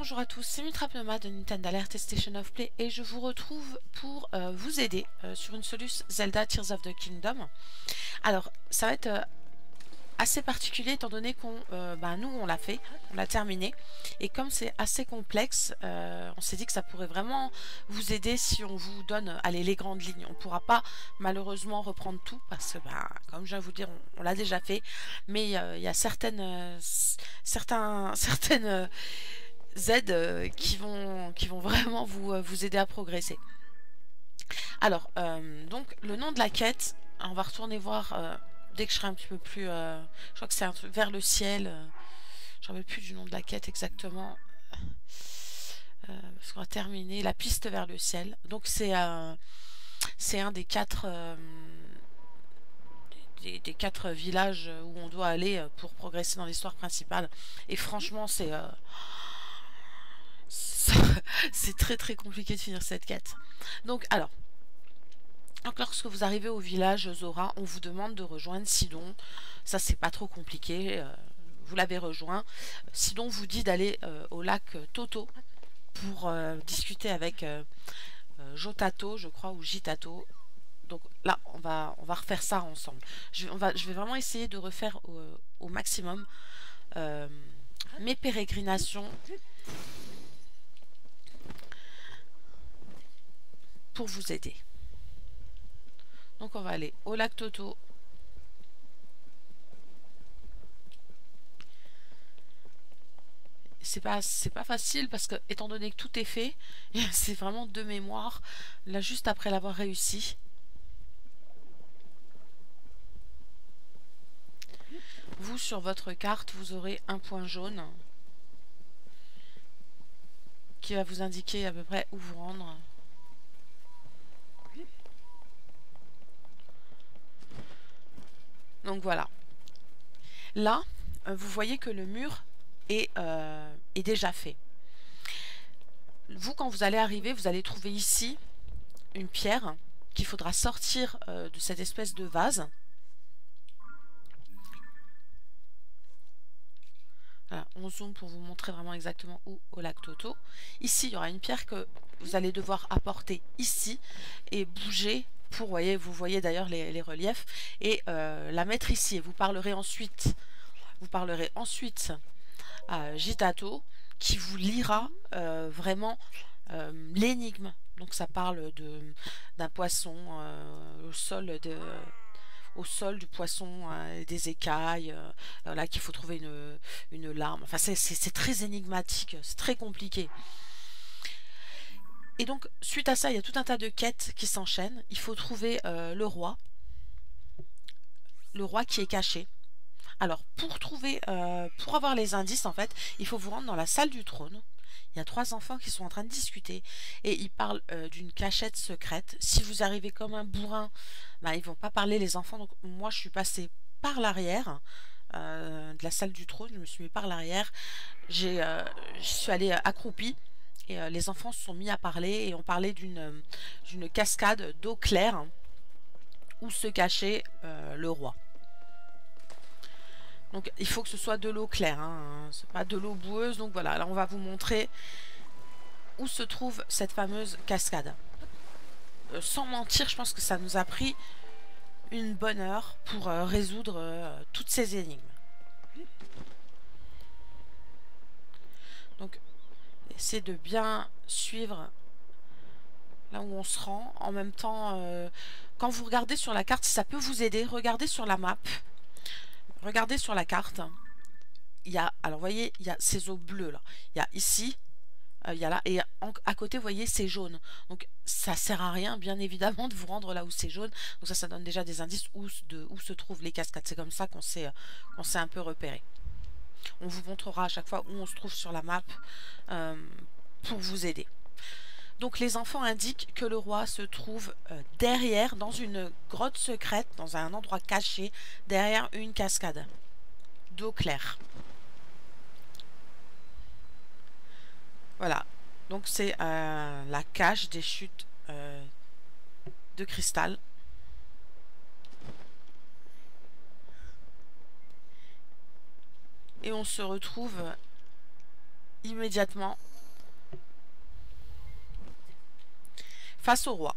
bonjour à tous, c'est Mitrapneuma de Nintendo Alert et Station of Play et je vous retrouve pour vous aider sur une Solus Zelda Tears of the Kingdom. Alors, ça va être assez particulier étant donné qu'on, nous on l'a fait, on l'a terminé et comme c'est assez complexe, on s'est dit que ça pourrait vraiment vous aider si on vous donne allez, les grandes lignes. On ne pourra pas malheureusement reprendre tout parce que comme je viens de vous dire, on l'a déjà fait, mais il y a certaines aides qui vont vraiment vous aider à progresser. Alors, donc le nom de la quête, on va retourner voir dès que je serai un petit peu plus... je crois que c'est un truc vers le ciel. Je ne me rappelle plus du nom de la quête exactement. Parce qu'on va terminer la piste vers le ciel. Donc c'est un des quatre... des quatre villages où on doit aller pour progresser dans l'histoire principale. Et franchement, c'est très très compliqué de finir cette quête. Donc lorsque vous arrivez au village Zora, on vous demande de rejoindre Sidon. Ça c'est pas trop compliqué, vous l'avez rejoint. Sidon vous dit d'aller au lac Toto pour discuter avec Jotato, je crois, ou Jitato. Donc là, on va refaire ça ensemble. Je vais vraiment essayer de refaire au maximum mes pérégrinations pour vous aider. Donc on va aller au lac Toto. C'est pas facile parce que étant donné que tout est fait, c'est vraiment de mémoire, là juste après l'avoir réussi. Vous sur votre carte, vous aurez un point jaune qui va vous indiquer à peu près où vous rendre. Donc voilà. Là, vous voyez que le mur est déjà fait. Vous, quand vous allez arriver, vous allez trouver ici une pierre qu'il faudra sortir de cette espèce de vase. Voilà, on zoome pour vous montrer vraiment exactement où au lac Toto. Ici, il y aura une pierre que vous allez devoir apporter ici et bouger pour, vous voyez d'ailleurs les reliefs, et la mettre ici. Et vous parlerez ensuite à Jitato qui vous lira vraiment l'énigme. Donc ça parle d'un poisson au sol du poisson, des écailles, là qu'il faut trouver une larme. Enfin c'est très énigmatique, c'est très compliqué. Et donc suite à ça, il y a tout un tas de quêtes qui s'enchaînent. Il faut trouver le roi qui est caché. Alors pour avoir les indices en fait, il faut vous rendre dans la salle du trône. Il y a 3 enfants qui sont en train de discuter et ils parlent d'une cachette secrète. Si vous arrivez comme un bourrin, ils vont pas parler les enfants. Donc moi je suis passée par l'arrière de la salle du trône, je me suis mis par l'arrière. Je suis allée accroupie et les enfants se sont mis à parler et on parlait d'une cascade d'eau claire où se cachait le roi. Donc il faut que ce soit de l'eau claire, hein, c'est pas de l'eau boueuse. Donc voilà, là on va vous montrer où se trouve cette fameuse cascade. Sans mentir, je pense que ça nous a pris une bonne heure pour résoudre toutes ces énigmes. Donc essayez de bien suivre là où on se rend. En même temps, quand vous regardez sur la carte, si ça peut vous aider, regardez sur la map. Regardez sur la carte, il y a, alors vous voyez, il y a ces eaux bleues là. Il y a ici, il y a là, et à côté, vous voyez, c'est jaune. Donc ça sert à rien, bien évidemment, de vous rendre là où c'est jaune. Donc ça donne déjà des indices où se trouvent les cascades. C'est comme ça qu'on s'est un peu repéré. On vous montrera à chaque fois où on se trouve sur la map pour vous aider. Donc les enfants indiquent que le roi se trouve derrière, dans une grotte secrète, dans un endroit caché, derrière une cascade d'eau claire. Voilà, donc c'est la cache des chutes de cristal. Et on se retrouve immédiatement face au roi.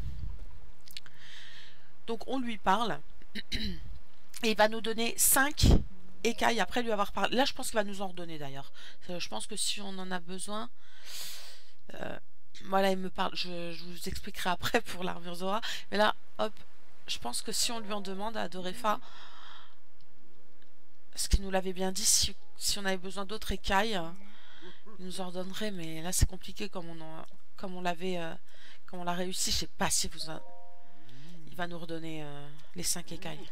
Donc on lui parle et il va nous donner 5 écailles après lui avoir parlé. Là je pense qu'il va nous en redonner d'ailleurs. Je pense que si on en a besoin... voilà, il me parle, je vous expliquerai après pour l'armure Zora. Mais là, hop, je pense que si on lui en demande à Dorefa, ce qu'il nous l'avait bien dit, si on avait besoin d'autres écailles, il nous en redonnerait. Mais là c'est compliqué comme on l'avait... comme on l'a réussi, je sais pas si il va nous redonner les 5 écailles.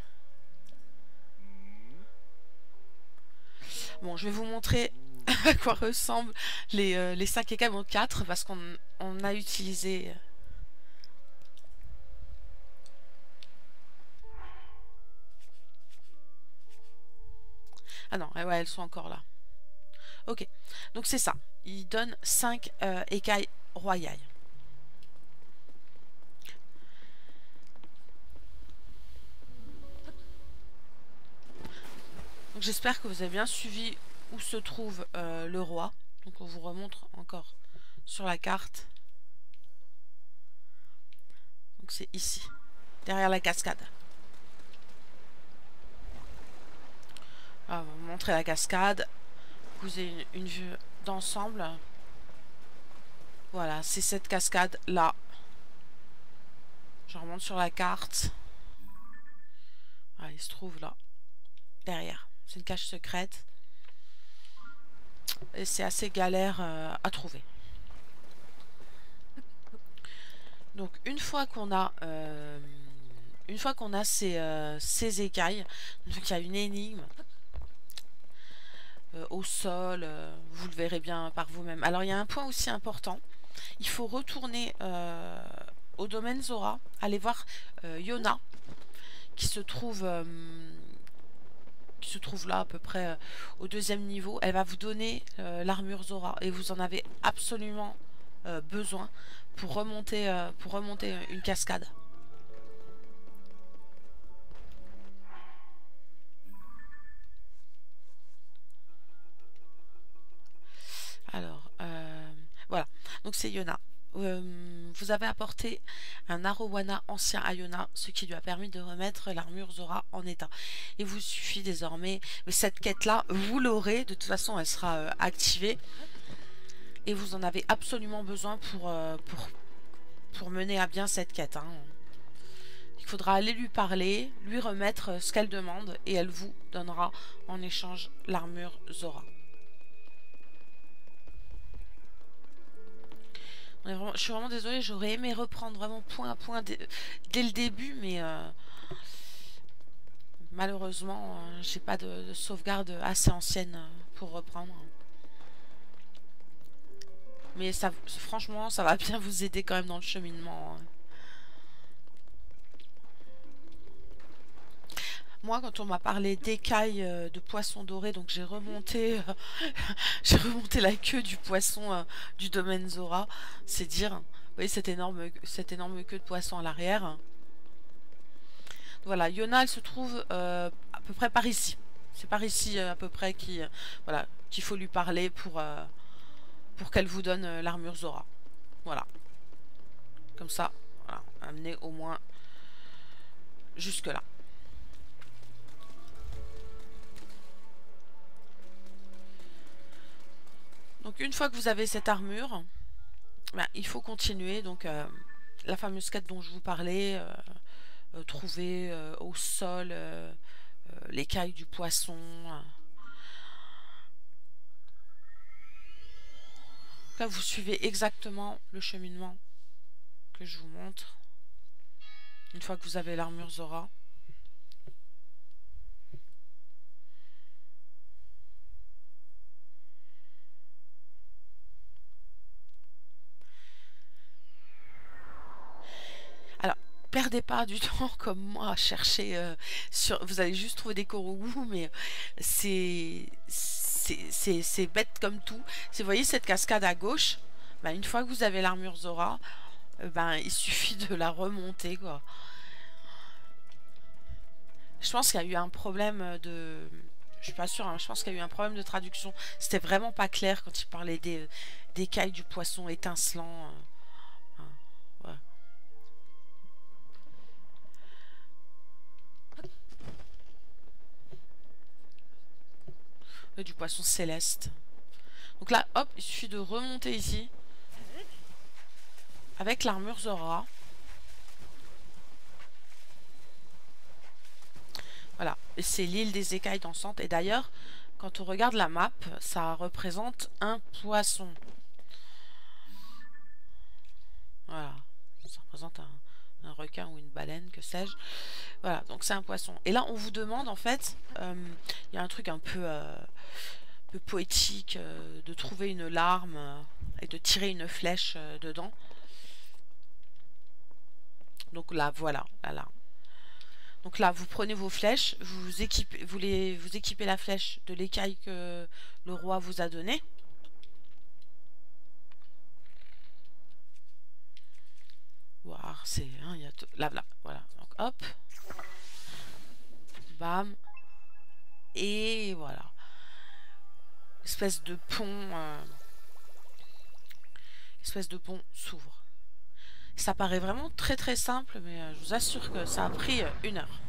Bon, je vais vous montrer à quoi ressemblent les 5 écailles. Bon, 4 parce qu'on a utilisé... Ah non, ouais, elles sont encore là. Ok, donc c'est ça. Il donne 5 écailles royales. Donc j'espère que vous avez bien suivi où se trouve le roi. Donc on vous remontre encore sur la carte. Donc c'est ici, derrière la cascade. On va vous montrer la cascade. Vous avez une vue d'ensemble. Voilà, c'est cette cascade là. Je remonte sur la carte. Voilà, il se trouve là, derrière. C'est une cache secrète. Et c'est assez galère à trouver. Donc une fois qu'on a ces écailles, donc il y a une énigme au sol, vous le verrez bien par vous-même. Alors il y a un point aussi important, il faut retourner au domaine Zora, aller voir Yona qui se trouve là à peu près au 2e niveau. Elle va vous donner l'armure Zora et vous en avez absolument besoin pour remonter une cascade. Alors, voilà. Donc c'est Yona. Vous avez apporté un Arowana ancien à Yona, ce qui lui a permis de remettre l'armure Zora en état. Il vous suffit désormais, cette quête-là, vous l'aurez, de toute façon elle sera activée. Et vous en avez absolument besoin pour mener à bien cette quête. Hein. Il faudra aller lui parler, lui remettre ce qu'elle demande, et elle vous donnera en échange l'armure Zora. Je suis vraiment désolée, j'aurais aimé reprendre vraiment point à point dès le début, mais malheureusement, j'ai pas de sauvegarde assez ancienne pour reprendre. Mais ça, franchement, ça va bien vous aider quand même dans le cheminement. Moi, quand on m'a parlé d'écailles de poisson doré, donc j'ai remonté, j'ai remonté la queue du poisson du domaine Zora. C'est dire, vous voyez cette énorme queue de poisson à l'arrière. Voilà, Yona, elle se trouve à peu près par ici. C'est par ici à peu près voilà, qu'il faut lui parler pour qu'elle vous donne l'armure Zora. Voilà. Comme ça, voilà, amener au moins jusque là. Donc une fois que vous avez cette armure, ben, il faut continuer. Donc la fameuse quête dont je vous parlais, trouver au sol l'écaille du poisson. Là vous suivez exactement le cheminement que je vous montre. Une fois que vous avez l'armure Zora. Perdez pas du temps comme moi à chercher vous allez juste trouver des Korogu, mais c'est bête comme tout. Si vous voyez cette cascade à gauche, ben, une fois que vous avez l'armure Zora, ben, il suffit de la remonter quoi. Je pense qu'il y a eu un problème de... Je suis pas sûre, hein, je pense qu'il y a eu un problème de traduction. C'était vraiment pas clair quand il parlait des écailles du poisson étincelant. Ouais. Du poisson céleste. Donc là, hop, il suffit de remonter ici. Avec l'armure Zora. Voilà, et c'est l'île des écailles dansantes. Et d'ailleurs, quand on regarde la map, ça représente un poisson. Voilà, ça représente un requin ou une baleine, que sais-je. Voilà, donc c'est un poisson. Et là, on vous demande, en fait, il y a un truc un peu poétique, de trouver une larme et de tirer une flèche dedans. Donc là, voilà, la larme. Donc là, vous prenez vos flèches, vous équipez la flèche de l'écaille que le roi vous a donnée. Voir, c'est... Hein, il y a là, là, voilà. Donc hop. Bam. Et voilà. Espèce de pont... espèce de pont s'ouvre. Ça paraît vraiment très très simple, mais je vous assure que ça a pris 1 heure.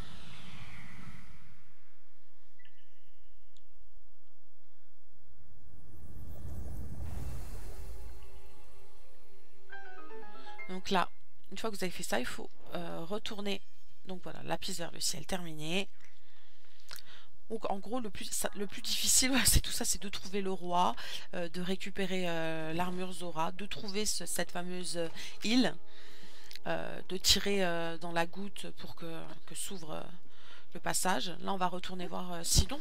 Donc là, une fois que vous avez fait ça, il faut retourner. Donc voilà, lapis vers le ciel terminé. Donc en gros, le plus difficile, c'est tout ça, c'est de trouver le roi, de récupérer l'armure Zora, de trouver cette fameuse île, de tirer dans la goutte pour que s'ouvre le passage. Là, on va retourner voir Sidon.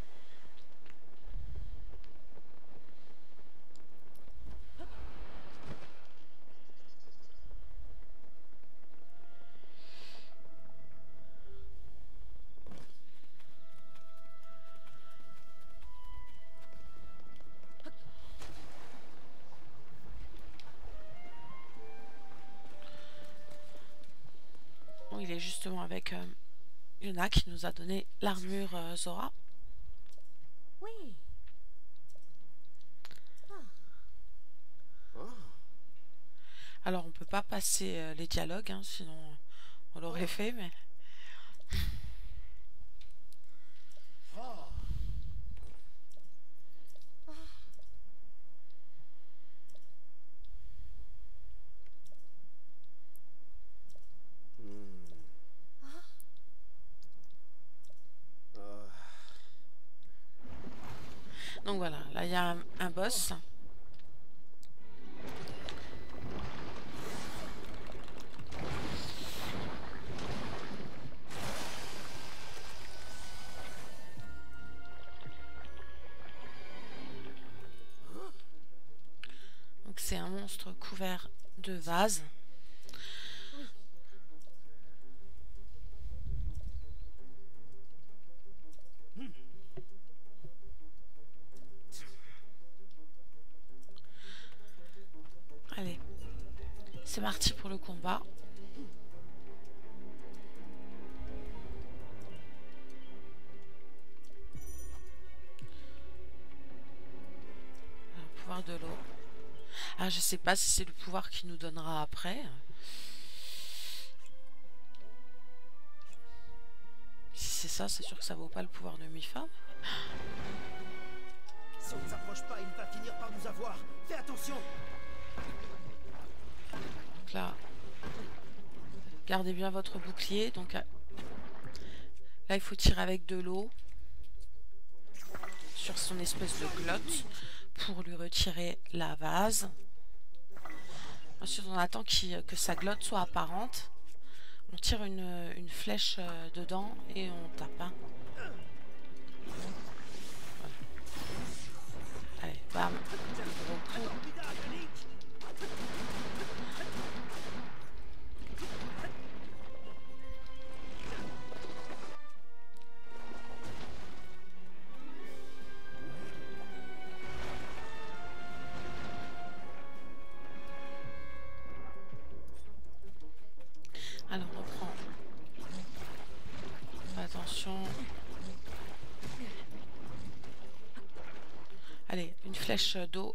Bon, il est justement avec Yuna qui nous a donné l'armure Zora. Oui. Alors, on peut pas passer les dialogues, hein, sinon on l'aurait fait, mais... Donc voilà, là il y a un boss. Donc c'est un monstre couvert de vases. Allez, c'est parti pour le combat. Le pouvoir de l'eau. Ah, je sais pas si c'est le pouvoir qu'il nous donnera après. Si c'est ça, c'est sûr que ça vaut pas le pouvoir de Mifam. Si on ne s'approche pas, il va finir par nous avoir. Fais attention. Donc là, gardez bien votre bouclier. Donc là, il faut tirer avec de l'eau sur son espèce de glotte pour lui retirer la vase. Ensuite, on attend que sa glotte soit apparente. On tire une flèche dedans et on tape. Hein. Voilà. Allez, bam. Gros coup. Alors, on reprend. Attention. Allez, une flèche d'eau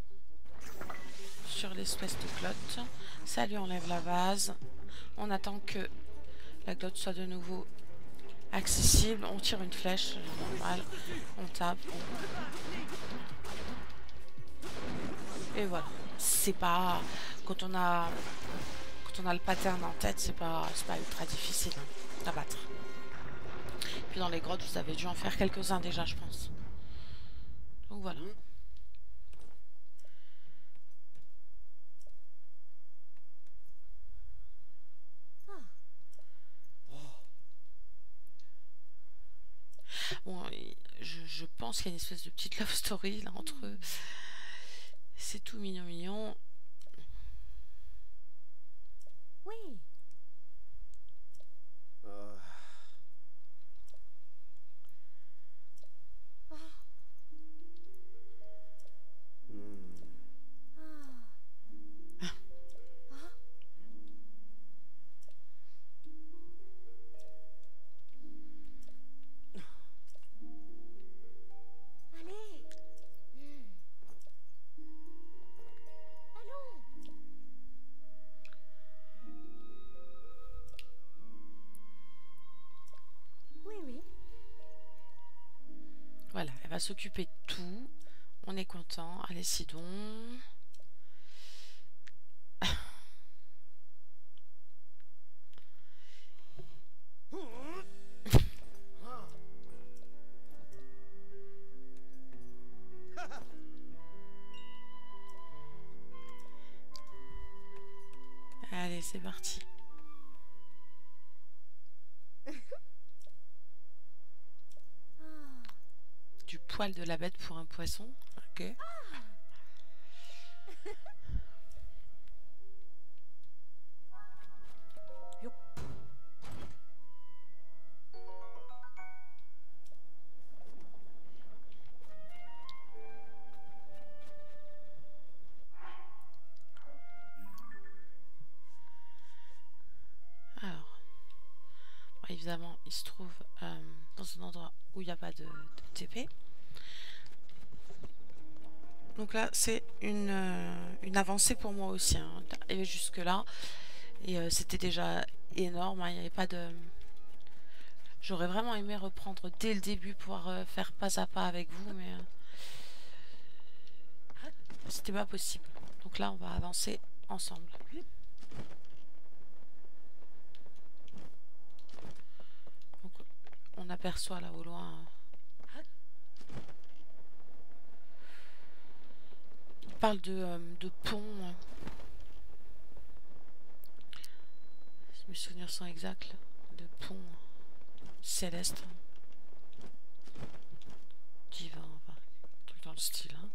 sur l'espèce de glotte. Ça lui enlève la vase. On attend que la glotte soit de nouveau accessible. On tire une flèche, normal. On tape. Et voilà. C'est pas... Quand on a le pattern en tête, c'est pas ultra difficile à battre. Puis dans les grottes, vous avez dû en faire quelques-uns déjà, je pense. Donc voilà. Bon, je pense qu'il y a une espèce de petite love story là entre eux. C'est tout mignon mignon. Oui. Allez. Allons. Oui, oui. Voilà, elle va s'occuper de tout. On est content. Allez, Sidon. Allez, c'est parti. Du poil de la bête pour un poisson. Ok. Alors, bon, évidemment, il se trouve dans un endroit où il n'y a pas de TP. Donc là, c'est une avancée pour moi aussi. Hein, d'arriver jusque là. Et c'était déjà énorme. Hein, il n'y avait pas de... J'aurais vraiment aimé reprendre dès le début, pouvoir faire pas à pas avec vous, mais c'était pas possible. Donc là, on va avancer ensemble. Donc, on aperçoit là au loin... Il parle de pont. Si mes souvenirs sont exacts, là, de pont céleste. Divin, enfin, tout dans le style. Hein.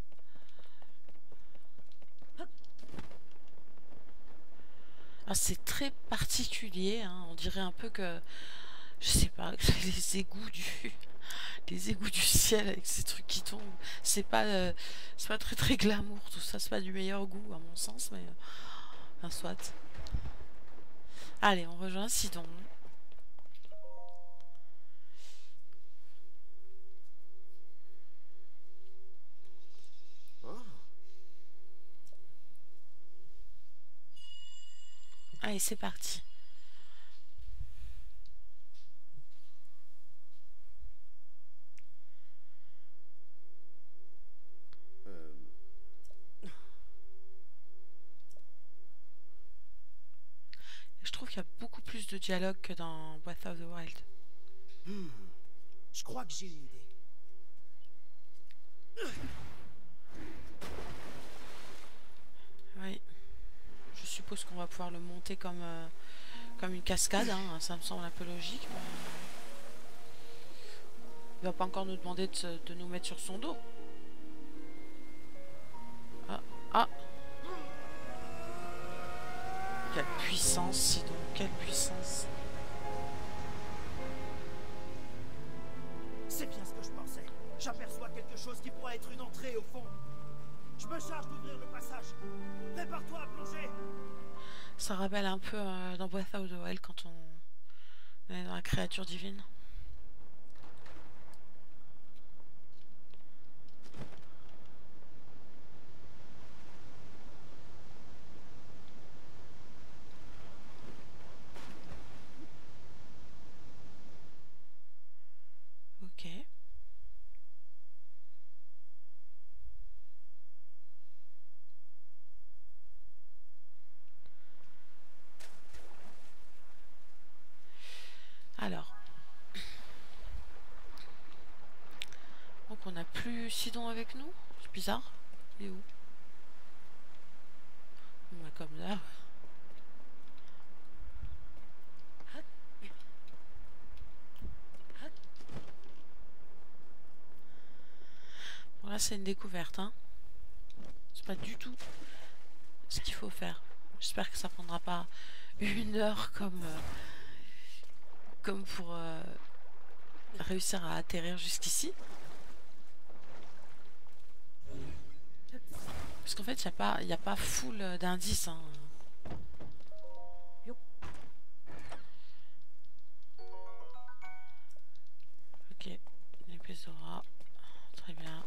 Ah, c'est très particulier, hein. On dirait un peu que, je sais pas, les égouts du ciel avec ces trucs qui tombent. C'est pas très très glamour tout ça, c'est pas du meilleur goût à mon sens, mais enfin, soit. Allez, on rejoint Sidon. Allez, c'est parti. Je trouve qu'il y a beaucoup plus de dialogue que dans Breath of the Wild. Je crois que j'ai une idée. Oui. Je suppose qu'on va pouvoir le monter comme une cascade, hein. Ça me semble un peu logique. Mais... Il va pas encore nous demander de nous mettre sur son dos. Ah, ah. Quelle puissance, Sidon, quelle puissance. C'est bien ce que je pensais. J'aperçois quelque chose qui pourrait être une entrée au fond. Je me charge d'ouvrir le passage. Prépare-toi à plonger. Ça rappelle un peu dans Breath of the Wild quand on est dans la créature divine. Sidon avec nous? C'est bizarre. Il est où? Bah, comme là. Bon, là, c'est une découverte, hein. C'est pas du tout ce qu'il faut faire. J'espère que ça prendra pas 1 heure comme pour réussir à atterrir jusqu'ici. Parce qu'en fait, il n'y a pas full d'indices. Hein. Ok, l'épée Zora. Très bien.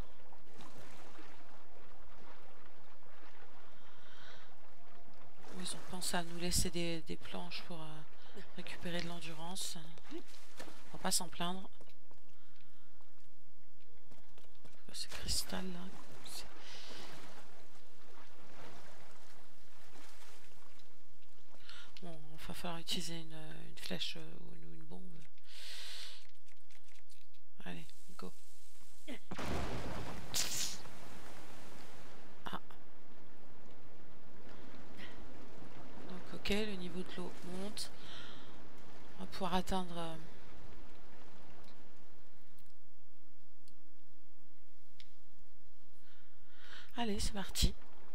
Ils ont pensé à nous laisser des planches pour récupérer de l'endurance. On va pas s'en plaindre. Ce cristal là. Bon, il va falloir utiliser une flèche ou une bombe. Allez, go. Ah. Donc ok, le niveau de l'eau monte. On va pouvoir atteindre... Allez, c'est parti.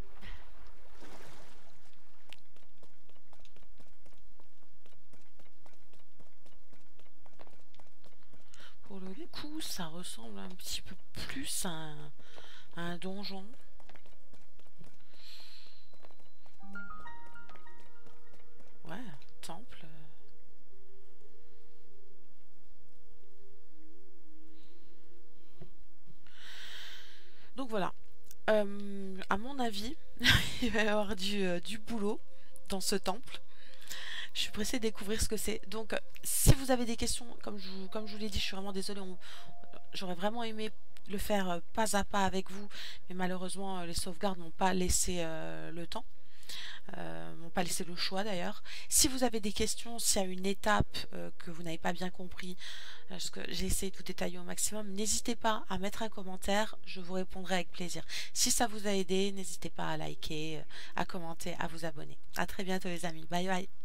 Pour le coup, ça ressemble un petit peu plus à un donjon. Ouais, temple. Donc voilà. À mon avis, il va y avoir du boulot dans ce temple. Je suis pressée de découvrir ce que c'est. Donc, si vous avez des questions, comme je vous l'ai dit, je suis vraiment désolée. J'aurais vraiment aimé le faire pas à pas avec vous, mais malheureusement, les sauvegardes n'ont pas laissé le temps. M'ont pas laissé le choix d'ailleurs. Si vous avez des questions, s'il y a une étape que vous n'avez pas bien compris, parce que j'ai essayé de vous détailler au maximum, n'hésitez pas à mettre un commentaire, je vous répondrai avec plaisir. Si ça vous a aidé, n'hésitez pas à liker, à commenter, à vous abonner. À très bientôt les amis, bye bye.